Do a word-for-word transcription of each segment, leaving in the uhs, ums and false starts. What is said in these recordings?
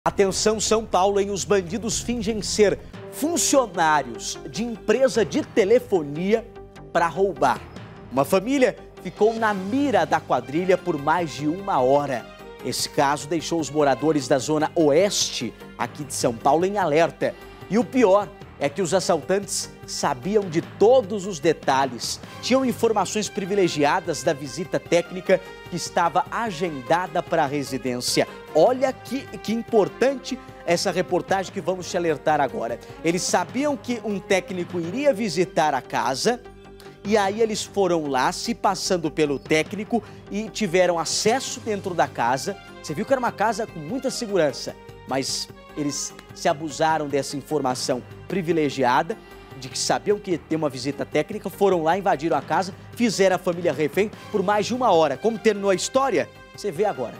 Atenção São Paulo, hein? Os bandidos fingem ser funcionários de empresa de telefonia para roubar. Uma família ficou na mira da quadrilha por mais de uma hora. Esse caso deixou os moradores da zona oeste aqui de São Paulo em alerta. E o pior é que os assaltantes sabiam de todos os detalhes, tinham informações privilegiadas da visita técnica que estava agendada para a residência. Olha que, que importante essa reportagem que vamos te alertar agora. Eles sabiam que um técnico iria visitar a casa e aí eles foram lá se passando pelo técnico e tiveram acesso dentro da casa. Você viu que era uma casa com muita segurança, mas eles se abusaram dessa informação privilegiada, de que sabiam que ia ter uma visita técnica, foram lá, invadiram a casa, fizeram a família refém por mais de uma hora. Como terminou a história? Você vê agora.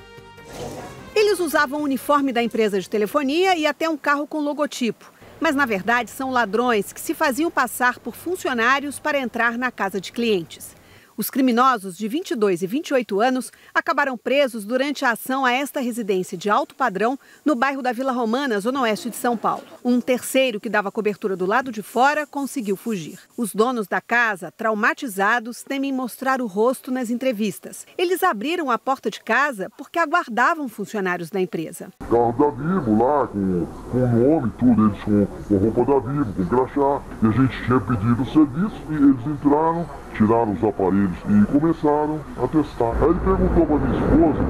Eles usavam o uniforme da empresa de telefonia e até um carro com logotipo. Mas, na verdade, são ladrões que se faziam passar por funcionários para entrar na casa de clientes. Os criminosos de vinte e dois e vinte e oito anos acabaram presos durante a ação a esta residência de alto padrão no bairro da Vila Romana, zona oeste de São Paulo. Um terceiro, que dava cobertura do lado de fora, conseguiu fugir. Os donos da casa, traumatizados, temem mostrar o rosto nas entrevistas. Eles abriram a porta de casa porque aguardavam funcionários da empresa. Carro da Vivo lá, com, com o nome, tudo, eles com, com roupa da Vivo, com crachá. E a gente tinha pedido o serviço e eles entraram, tiraram os aparelhos e começaram a testar. Aí ele perguntou para minha esposa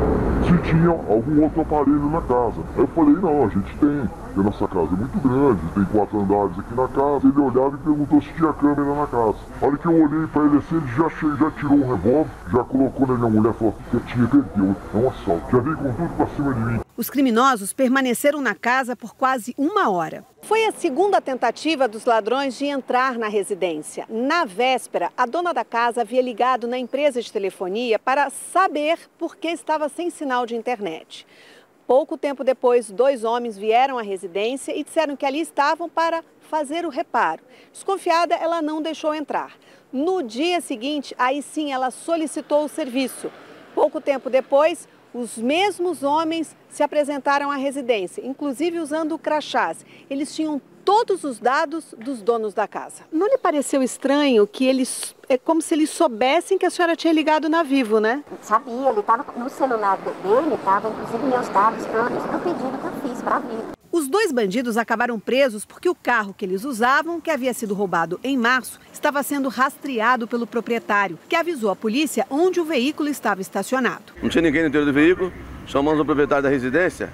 se tinha algum outro aparelho na casa. Aí eu falei, não, a gente tem, porque a nossa casa é muito grande, tem quatro andares aqui na casa. Ele olhava e perguntou se tinha câmera na casa. A hora que eu olhei para ele assim, ele já, che... já tirou um revólver, já colocou na minha mulher e falou que tinha, perdeu, é um assalto. Já veio com tudo para cima de mim. Os criminosos permaneceram na casa por quase uma hora. Foi a segunda tentativa dos ladrões de entrar na residência. Na véspera, a dona da casa havia ligado na empresa de telefonia para saber por que estava sem sinal de internet. Pouco tempo depois, dois homens vieram à residência e disseram que ali estavam para fazer o reparo. Desconfiada, ela não deixou entrar. No dia seguinte, aí sim, ela solicitou o serviço. Pouco tempo depois, os mesmos homens se apresentaram à residência, inclusive usando crachás. Eles tinham todos os dados dos donos da casa. Não lhe pareceu estranho que eles, é como se eles soubessem que a senhora tinha ligado na Vivo, né? Sabia, ele estava no celular dele, estava inclusive meus dados todos do pedido que eu fiz para a Vivo. Os dois bandidos acabaram presos porque o carro que eles usavam, que havia sido roubado em março, estava sendo rastreado pelo proprietário, que avisou a polícia onde o veículo estava estacionado. Não tinha ninguém no interior do veículo, chamamos o proprietário da residência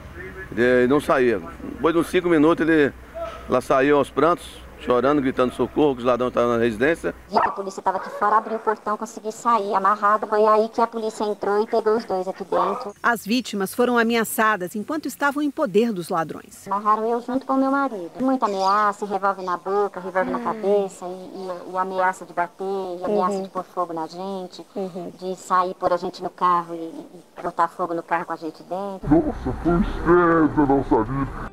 e não saía. Depois de uns cinco minutos ele, ela saiu aos prantos, chorando, gritando socorro, que os ladrões estavam na residência. A polícia estava aqui fora, abriu o portão, consegui sair amarrado. Foi aí que a polícia entrou e pegou os dois aqui dentro. As vítimas foram ameaçadas enquanto estavam em poder dos ladrões. Amarraram eu junto com o meu marido. Muita ameaça, revólver na boca, revólver na cabeça, e, e, e ameaça de bater, e ameaça uhum. de pôr fogo na gente, uhum. de sair, pôr a gente no carro e, e botar fogo no carro com a gente dentro. Nossa, foi estranho, eu não sabia.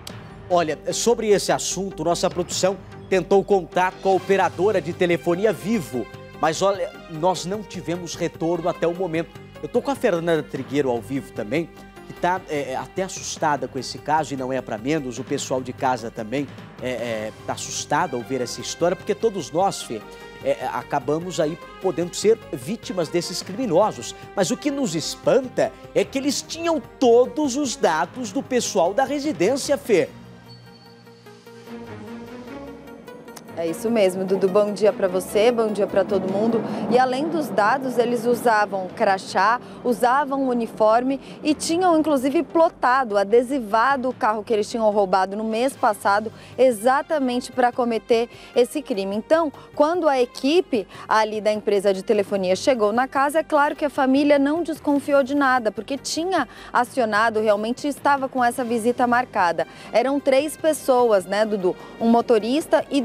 Olha, sobre esse assunto, nossa produção tentou contato com a operadora de telefonia Vivo, mas olha, nós não tivemos retorno até o momento. Eu tô com a Fernanda Trigueiro ao vivo também, que tá é, até assustada com esse caso, e não é para menos, o pessoal de casa também é, é, tá assustado ao ver essa história, porque todos nós, Fê, é, acabamos aí podendo ser vítimas desses criminosos. Mas o que nos espanta é que eles tinham todos os dados do pessoal da residência, Fê. É isso mesmo, Dudu. Bom dia para você, bom dia para todo mundo. E além dos dados, eles usavam crachá, usavam uniforme e tinham inclusive plotado, adesivado o carro que eles tinham roubado no mês passado, exatamente para cometer esse crime. Então, quando a equipe ali da empresa de telefonia chegou na casa, é claro que a família não desconfiou de nada, porque tinha acionado, realmente estava com essa visita marcada. Eram três pessoas, né, Dudu? Um motorista e dois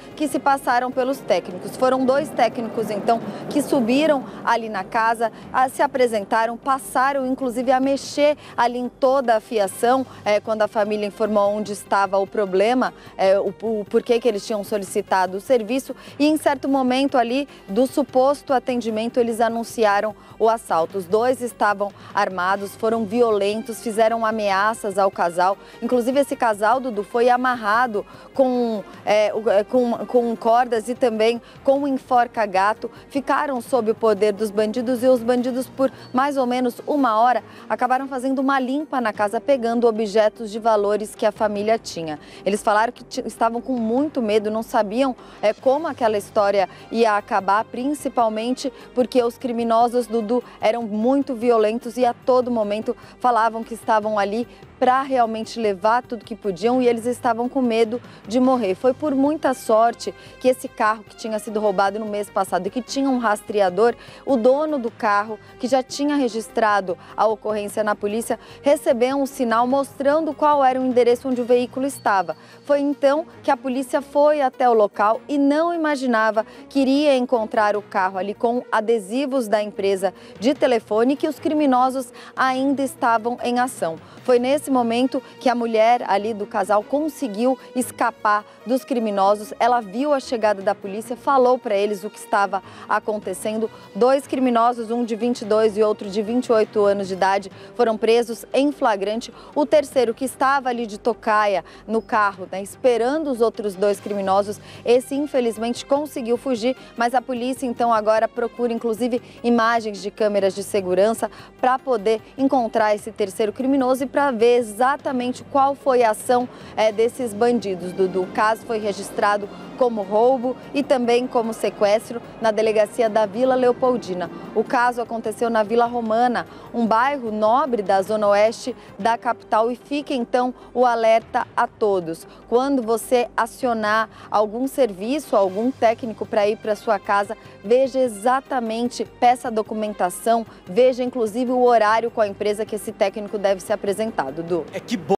que se passaram pelos técnicos. Foram dois técnicos, então, que subiram ali na casa, se apresentaram, passaram inclusive a mexer ali em toda a fiação, é, quando a família informou onde estava o problema, é, o, o porquê que eles tinham solicitado o serviço, e em certo momento ali do suposto atendimento eles anunciaram o assalto. Os dois estavam armados, foram violentos, fizeram ameaças ao casal. Inclusive esse casal, Dudu, foi amarrado com, é, com, com cordas e também com um enforca-gato. Ficaram sob o poder dos bandidos e os bandidos, por mais ou menos uma hora, acabaram fazendo uma limpa na casa, pegando objetos de valores que a família tinha. Eles falaram que estavam com muito medo, não sabiam é, como aquela história ia acabar, principalmente porque os criminosos, Dudu, eram muito violentos e a todo momento falavam que estavam ali para realmente levar tudo que podiam e eles estavam com medo de morrer. Foi por muita sorte que esse carro que tinha sido roubado no mês passado e que tinha um rastreador, o dono do carro, que já tinha registrado a ocorrência na polícia, recebeu um sinal mostrando qual era o endereço onde o veículo estava. Foi então que a polícia foi até o local e não imaginava que iria encontrar o carro ali com adesivos da empresa de telefone, que os criminosos ainda estavam em ação. Foi nesse momento que a mulher ali do casal conseguiu escapar dos criminosos. Ela viu a chegada da polícia, falou para eles o que estava acontecendo. Dois criminosos, um de vinte e dois e outro de vinte e oito anos de idade, foram presos em flagrante. O terceiro, que estava ali de tocaia no carro, né, esperando os outros dois criminosos, esse infelizmente conseguiu fugir, mas a polícia então agora procura inclusive imagens de câmeras de segurança para poder encontrar esse terceiro criminoso e para ver exatamente qual foi a ação é, desses bandidos. Dudu, o caso foi registrado como roubo e também como sequestro na delegacia da Vila Leopoldina. O caso aconteceu na Vila Romana, um bairro nobre da zona oeste da capital, e fica então o alerta a todos. Quando você acionar algum serviço, algum técnico para ir para sua casa, veja exatamente, peça a documentação, veja inclusive o horário com a empresa que esse técnico deve ser apresentado, Dudu. É que bom.